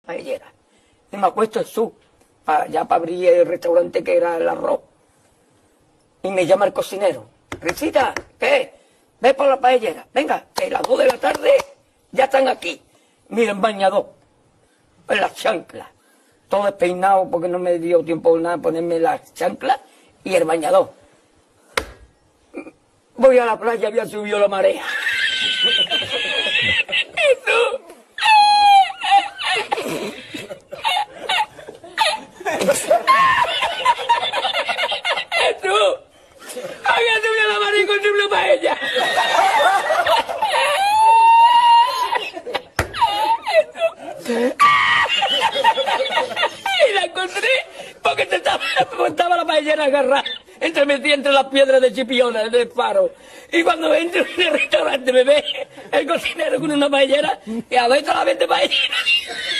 paellera. Y me acuesto en ya para abrir el restaurante que era el arroz. Y me llama el cocinero. Risita, ¿qué? Ve por la paellera. Venga, que a las 2 de la tarde ya están aquí. Miren, bañador. En las chanclas. Todo despeinado porque no me dio tiempo nada ponerme las chanclas y el bañador. Voy a la playa, había subido la marea. Había subido la marea con su paella. Y la encontré porque estaba la paellera agarrada metida entre las piedras de Chipiona del faro. Y cuando entro en el restaurante me ve el cocinero con una paellera y a veces la vende paellera.